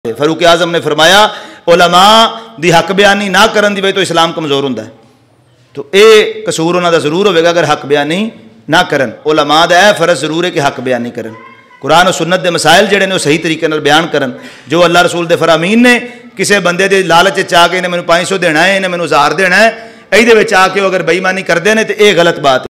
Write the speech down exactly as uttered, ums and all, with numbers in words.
फरूक आजम ने फरमाया उलमा दी हक बयानी ना करन दी वजह तो इस्लाम कमज़ोर हुंदा है। तो ये कसूर उन्हां दा जरूर होगा अगर हक बयानी ना करन। उलमा दा यह फर्ज जरूर है कि हक बयानी करन, कुरान और सुन्नत के मसाइल जिहड़े ने सही तरीके नाल बयान करन। जो अल्लाह रसूल दे फरामीन ने किसी बंदे के लालच आके इन्हें मैनूं पाँच सौ देना है, इन्हें मैनूं हज़ार देना है, इहदे विच आके अगर बेईमानी करते हैं तो यह गलत बात है।